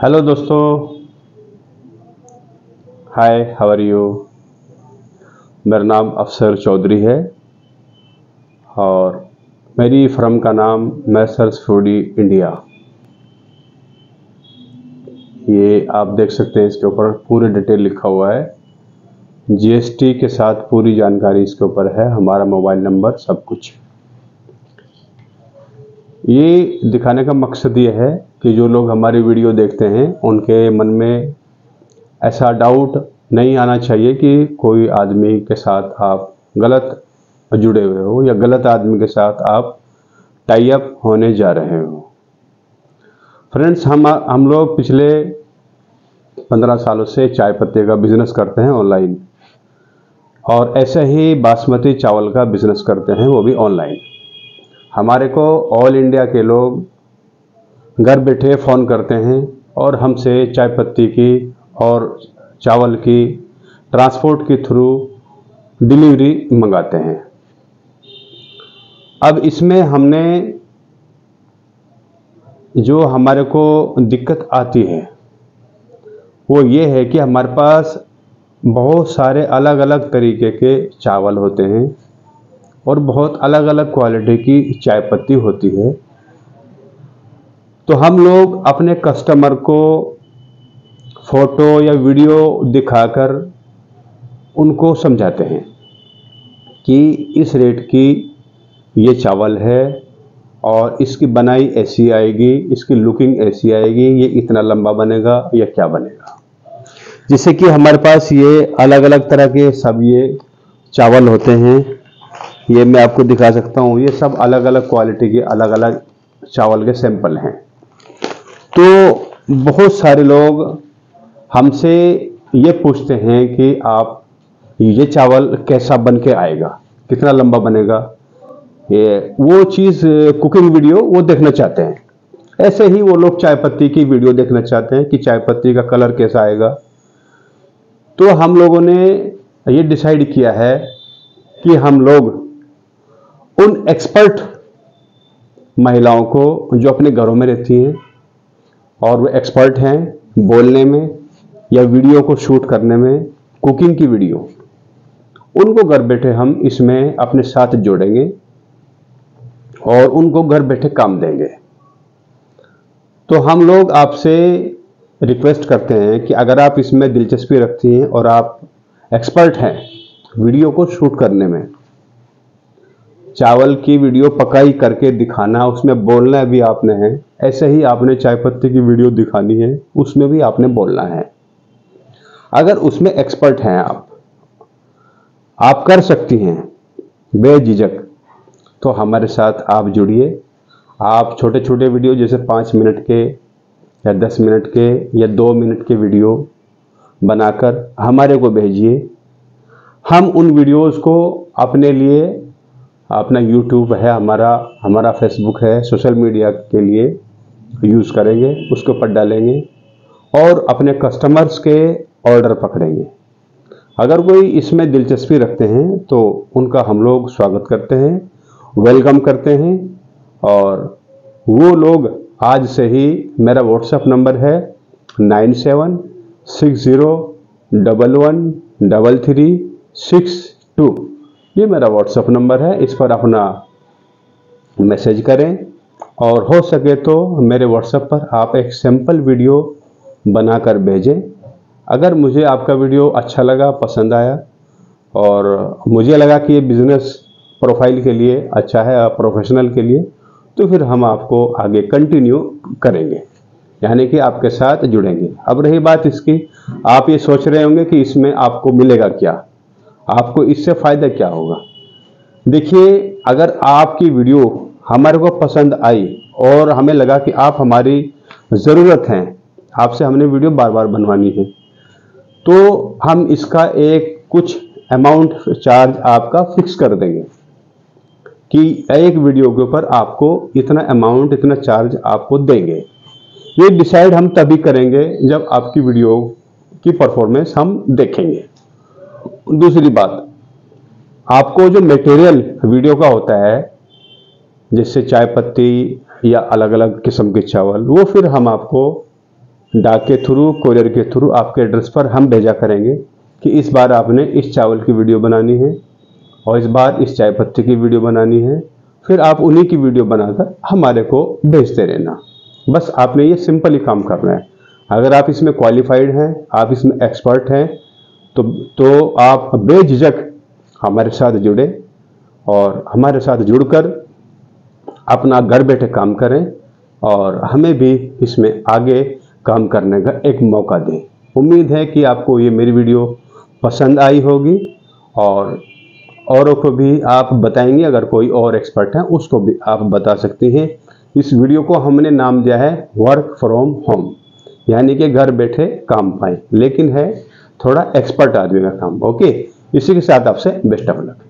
Hello दोस्तों, हाय, how are you. मेरा नाम अफसर चौधरी है और मेरी फर्म का नाम मैसर्स फूडी इंडिया। ये आप देख सकते हैं, इसके ऊपर पूरी डिटेल लिखा हुआ है। जीएसटी के साथ पूरी जानकारी इसके ऊपर है, हमारा मोबाइल नंबर, सब कुछ। ये दिखाने का मकसद ये है कि जो लोग हमारी वीडियो देखते हैं उनके मन में ऐसा डाउट नहीं आना चाहिए कि कोई आदमी के साथ आप गलत जुड़े हुए हो या गलत आदमी के साथ आप टाई अप होने जा रहे हो। फ्रेंड्स, हम लोग पिछले 15 सालों से चाय पत्ती का बिजनेस करते हैं ऑनलाइन, और ऐसे ही बासमती चावल का बिजनेस करते हैं, वो भी ऑनलाइन। हमारे को ऑल इंडिया के लोग घर बैठे फ़ोन करते हैं और हमसे चाय पत्ती की और चावल की ट्रांसपोर्ट के थ्रू डिलीवरी मंगाते हैं। अब इसमें हमने जो हमारे को दिक्कत आती है वो ये है कि हमारे पास बहुत सारे अलग अलग तरीके के चावल होते हैं और बहुत अलग अलग क्वालिटी की चाय पत्ती होती है। तो हम लोग अपने कस्टमर को फोटो या वीडियो दिखाकर उनको समझाते हैं कि इस रेट की ये चावल है और इसकी बनाई ऐसी आएगी, इसकी लुकिंग ऐसी आएगी, ये इतना लंबा बनेगा या क्या बनेगा। जिससे कि हमारे पास ये अलग अलग तरह के सब ये चावल होते हैं। ये मैं आपको दिखा सकता हूँ, ये सब अलग अलग क्वालिटी के अलग अलग चावल के सैंपल हैं। तो बहुत सारे लोग हमसे ये पूछते हैं कि आप ये चावल कैसा बन के आएगा, कितना लंबा बनेगा, ये वो चीज़ कुकिंग वीडियो वो देखना चाहते हैं। ऐसे ही वो लोग चाय पत्ती की वीडियो देखना चाहते हैं कि चाय पत्ती का कलर कैसा आएगा। तो हम लोगों ने ये डिसाइड किया है कि हम लोग उन एक्सपर्ट महिलाओं को जो अपने घरों में रहती हैं और वो एक्सपर्ट हैं बोलने में या वीडियो को शूट करने में, कुकिंग की वीडियो, उनको घर बैठे हम इसमें अपने साथ जोड़ेंगे और उनको घर बैठे काम देंगे। तो हम लोग आपसे रिक्वेस्ट करते हैं कि अगर आप इसमें दिलचस्पी रखती हैं और आप एक्सपर्ट हैं वीडियो को शूट करने में, चावल की वीडियो पकाई करके दिखाना, उसमें बोलना भी आपने है, ऐसे ही आपने चाय पत्ती की वीडियो दिखानी है, उसमें भी आपने बोलना है। अगर उसमें एक्सपर्ट हैं आप कर सकती हैं बेझिझक, तो हमारे साथ आप जुड़िए। आप छोटे छोटे वीडियो जैसे 5 मिनट के या 10 मिनट के या 2 मिनट के वीडियो बनाकर हमारे को भेजिए। हम उन वीडियोस को अपने लिए, अपना यूट्यूब है हमारा फेसबुक है, सोशल मीडिया के लिए यूज़ करेंगे, उसके ऊपर डालेंगे और अपने कस्टमर्स के ऑर्डर पकड़ेंगे। अगर कोई इसमें दिलचस्पी रखते हैं तो उनका हम लोग स्वागत करते हैं, वेलकम करते हैं। और वो लोग आज से ही, मेरा व्हाट्सएप नंबर है 9760113362, ये मेरा व्हाट्सएप नंबर है। इस पर अपना मैसेज करें और हो सके तो मेरे व्हाट्सएप पर आप एक सैंपल वीडियो बनाकर भेजें। अगर मुझे आपका वीडियो अच्छा लगा, पसंद आया और मुझे लगा कि ये बिज़नेस प्रोफाइल के लिए अच्छा है, प्रोफेशनल के लिए, तो फिर हम आपको आगे कंटिन्यू करेंगे, यानी कि आपके साथ जुड़ेंगे। अब रही बात इसकी, आप ये सोच रहे होंगे कि इसमें आपको मिलेगा क्या, आपको इससे फ़ायदा क्या होगा। देखिए, अगर आपकी वीडियो हमारे को पसंद आई और हमें लगा कि आप हमारी ज़रूरत हैं, आपसे हमने वीडियो बार बार बनवानी है, तो हम इसका एक कुछ अमाउंट चार्ज आपका फिक्स कर देंगे कि एक वीडियो के ऊपर आपको इतना अमाउंट, इतना चार्ज आपको देंगे। ये डिसाइड हम तभी करेंगे जब आपकी वीडियो की परफॉर्मेंस हम देखेंगे। दूसरी बात, आपको जो मटेरियल वीडियो का होता है, जैसे चाय पत्ती या अलग अलग किस्म के चावल, वो फिर हम आपको डाक के थ्रू, कोरियर के थ्रू आपके एड्रेस पर हम भेजा करेंगे कि इस बार आपने इस चावल की वीडियो बनानी है और इस बार इस चाय पत्ती की वीडियो बनानी है। फिर आप उन्हीं की वीडियो बनाकर हमारे को भेजते रहना। बस आपने ये सिंपल ही काम करना है। अगर आप इसमें क्वालिफाइड हैं, आप इसमें एक्सपर्ट हैं, तो आप बेझिझक हमारे साथ जुड़े और हमारे साथ जुड़कर अपना घर बैठे काम करें और हमें भी इसमें आगे काम करने का एक मौका दें। उम्मीद है कि आपको ये मेरी वीडियो पसंद आई होगी और औरों को भी आप बताएंगे। अगर कोई और एक्सपर्ट है उसको भी आप बता सकते हैं। इस वीडियो को हमने नाम दिया है वर्क फ्रॉम होम, यानी कि घर बैठे काम पाएं, लेकिन है थोड़ा एक्सपर्ट आदमी का काम। ओके, इसी के साथ आपसे बेस्ट ऑफ लक।